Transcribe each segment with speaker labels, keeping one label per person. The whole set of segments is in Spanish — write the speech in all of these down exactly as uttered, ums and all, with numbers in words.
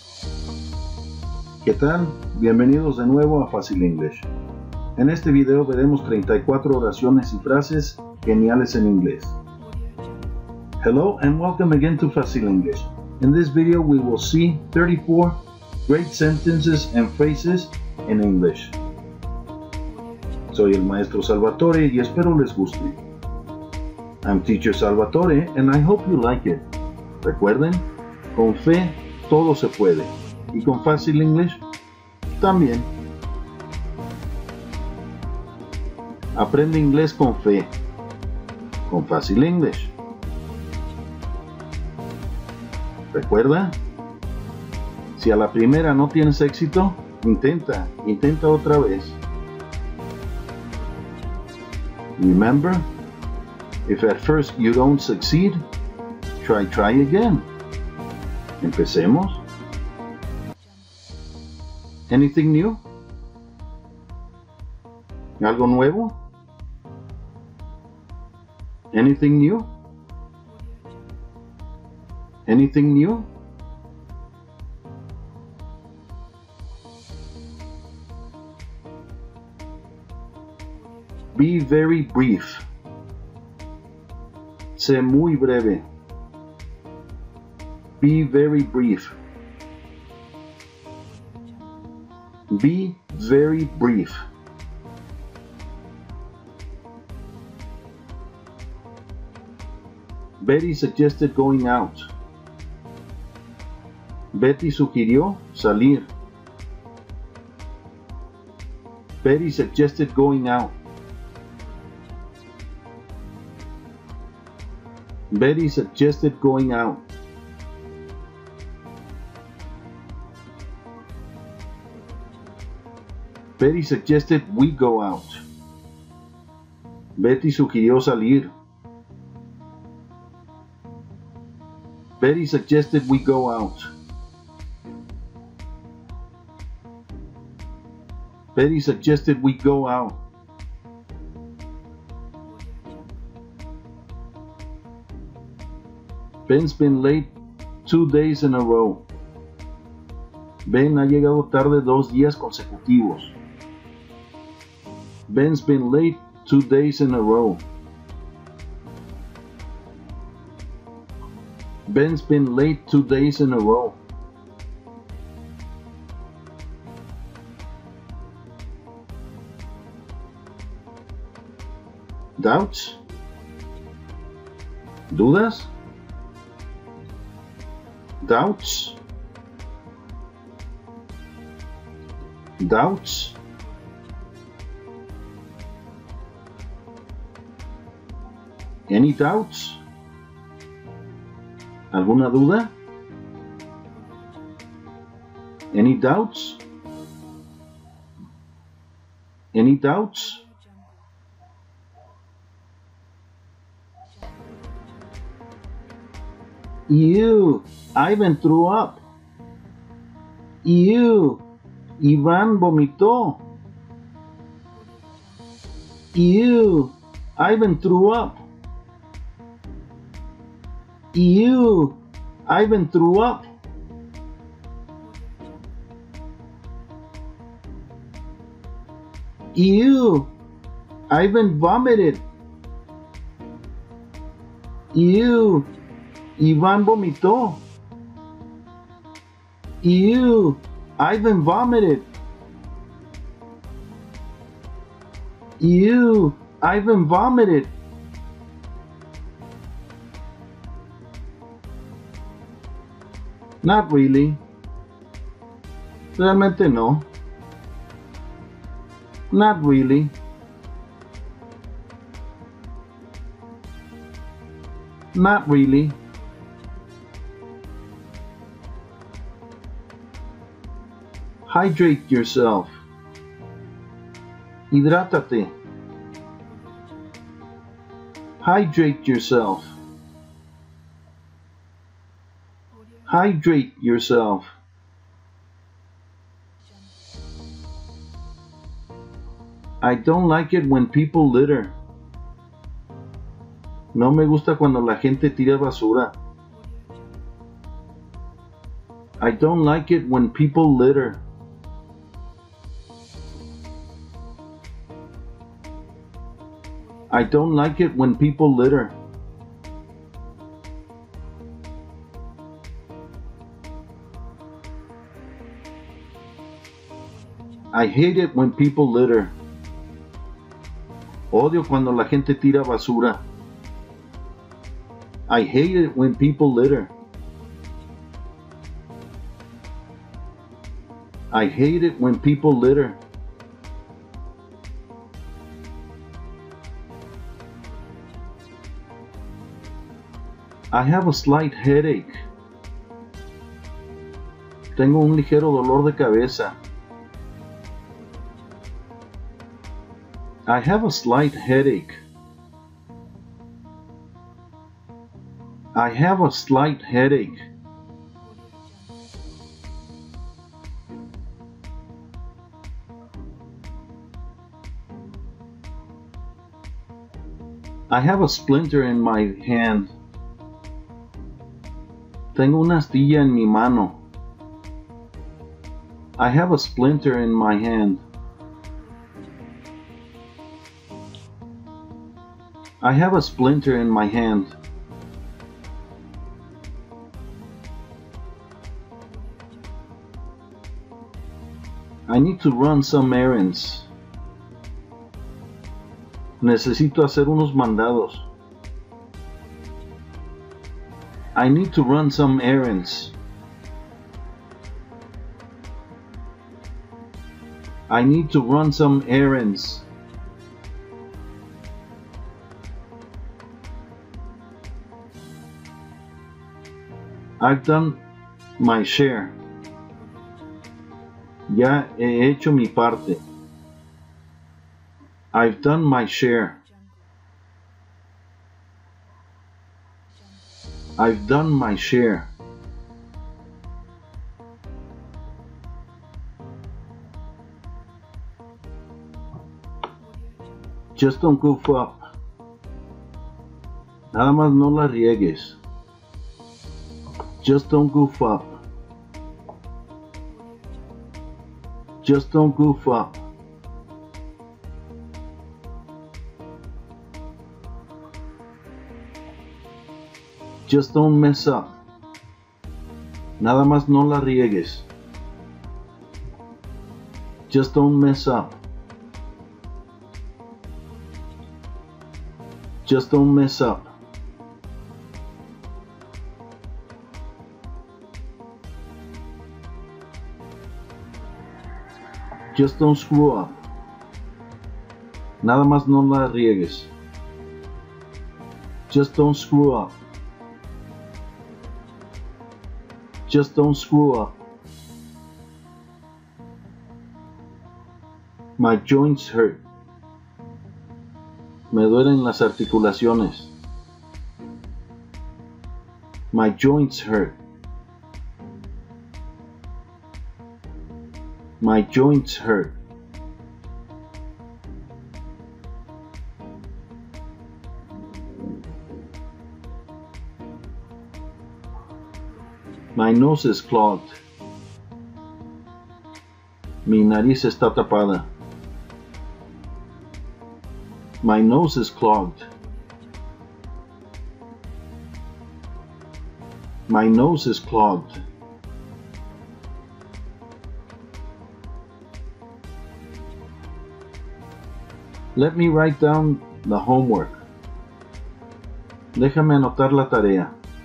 Speaker 1: ¿Qué tal? Bienvenidos de nuevo a Fácil English. En este video veremos treinta y cuatro oraciones y frases geniales en inglés. Hello and welcome again to Fácil English. In this video we will see thirty-four great sentences and phrases in English. Soy el maestro Salvatore y espero les guste. I'm Teacher Salvatore and I hope you like it. Recuerden, con fe todo se puede. Y con Fácil English también. Aprende inglés con fe. Con Fácil English. Recuerda, si a la primera no tienes éxito, intenta, intenta otra vez. Remember, if at first you don't succeed, try, try again. Empecemos. Anything new? ¿Algo nuevo? Anything new? Anything new? Be very brief. Sé muy breve. Be very brief. Be very brief. Betty suggested going out. Betty sugirió salir. Betty suggested going out. Betty suggested going out. Betty suggested we go out. Betty sugirió salir. Betty suggested we go out. Betty suggested we go out. Ben's been late two days in a row. Ben ha llegado tarde dos días consecutivos. Ben's been late two days in a row. Ben's been late two days in a row. Doubts? ¿Dudas? Doubts? Doubts? Any doubts? ¿Alguna duda? Any doubts? Any doubts? Ew, Ivan threw up. Ew, Iván vomitó. Ew, Ivan threw up. Ew, Ivan threw up. Ew, Ivan vomited. Ew, Iván vomitó. Ew, Ivan vomited. Ew, Ivan vomited. Not really. Realmente no. Not really. Not really. Hydrate yourself. Hidrátate. Hydrate yourself. Hydrate yourself. I don't like it when people litter. No me gusta cuando la gente tira basura. I don't like it when people litter. I don't like it when people litter. I hate it when people litter. Odio cuando la gente tira basura. I hate it when people litter. I hate it when people litter. I have a slight headache. Tengo un ligero dolor de cabeza. I have a slight headache. I have a slight headache. I have a splinter in my hand. Tengo una astilla en mi mano. I have a splinter in my hand. I have a splinter in my hand. I need to run some errands. Necesito hacer unos mandados. I need to run some errands. I need to run some errands. I've done my share. Ya he hecho mi parte. I've done my share. I've done my share. Just don't goof up. Nada más no la riegues. Just don't goof up. Just don't goof up. Just don't mess up. Nada más no la riegues. Just don't mess up. Just don't mess up. Just don't screw up. Nada más no la riegues. Just don't screw up. Just don't screw up. My joints hurt. Me duelen las articulaciones. My joints hurt. My joints hurt. My nose is clogged. Mi nariz está tapada. My nose is clogged. My nose is clogged. Let me write down the homework. Déjame anotar la tarea.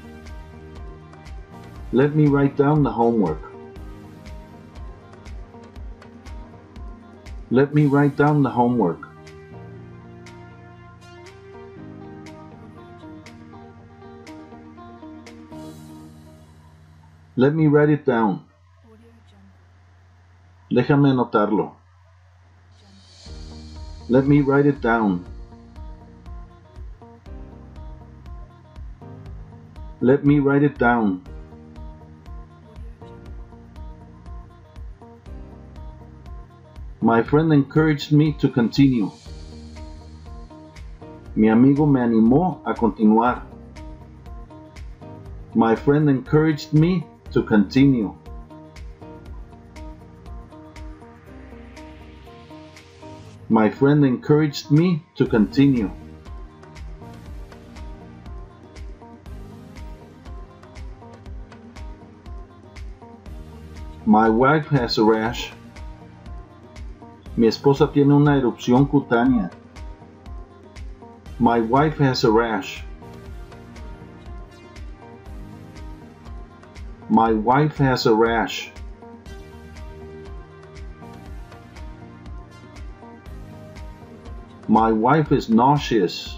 Speaker 1: Let me write down the homework. Let me write down the homework. Let me write it down. Déjame anotarlo. Let me write it down. Let me write it down. My friend encouraged me to continue. Mi amigo me animó a continuar. My friend encouraged me to continue. My friend encouraged me to continue. My wife has a rash. Mi esposa tiene una erupción cutánea. My wife has a rash. My wife has a rash. My wife is nauseous.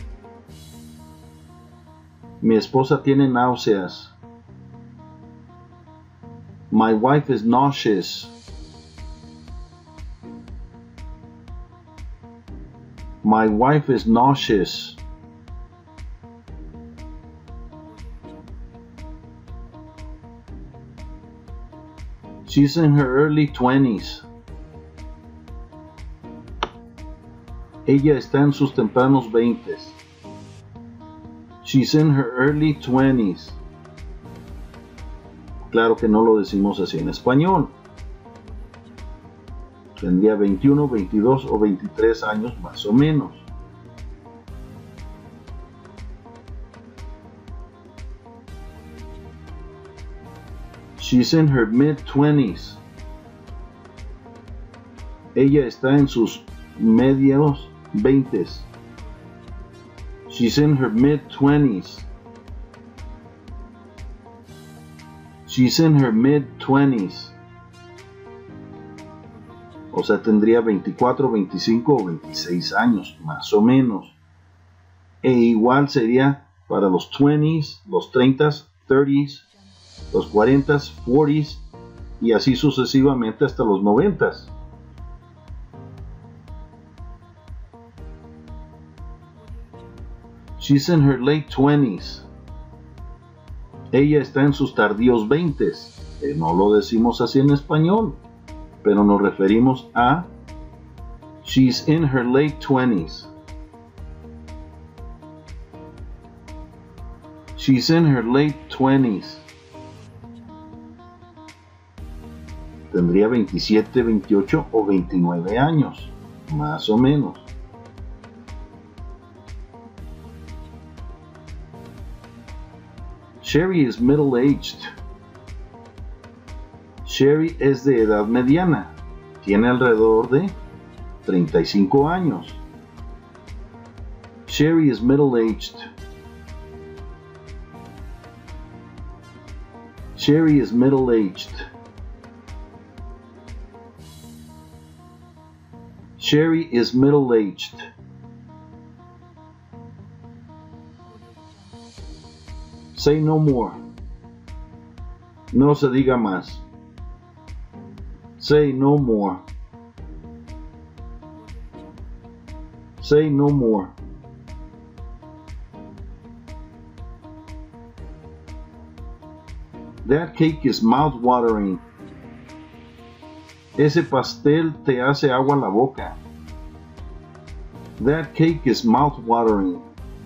Speaker 1: Mi esposa tiene náuseas. My wife is nauseous. My wife is nauseous. She's in her early twenties. Ella está en sus tempranos veintes. She's in her early twenties. Claro que no lo decimos así en español. Tendría veintiuno, veintidós o veintitrés años más o menos. She's in her mid-twenties. Ella está en sus medios veintes. She's in her mid-twenties. She's in her mid-twenties. O sea, tendría veinticuatro, veinticinco o veintiséis años, más o menos. E igual sería para los twenties, los treintas, thirties, los cuarentas, forties y así sucesivamente hasta los noventas. She's in her late twenties. Ella está en sus tardíos veintes. Eh, no lo decimos así en español, pero nos referimos a she's in her late twenties. She's in her late twenties. Tendría veintisiete, veintiocho o veintinueve años, más o menos. Sherry is middle-aged. Sherry es de edad mediana. Tiene alrededor de treinta y cinco años. Sherry is middle-aged. Sherry is middle-aged. Sherry is middle-aged. Say no more. No se diga más. Say no more. Say no more. That cake is mouth-watering. Ese pastel te hace agua la boca. That cake is mouth-watering.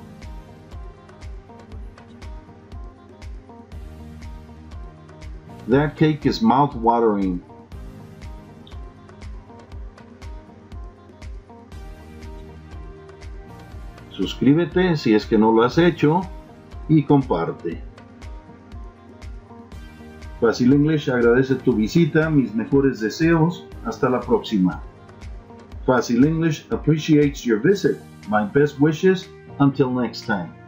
Speaker 1: That cake is mouth-watering. Suscríbete si es que no lo has hecho y comparte. Fácil English agradece tu visita, mis mejores deseos. Hasta la próxima. Fácil English appreciates your visit. My best wishes. Until next time.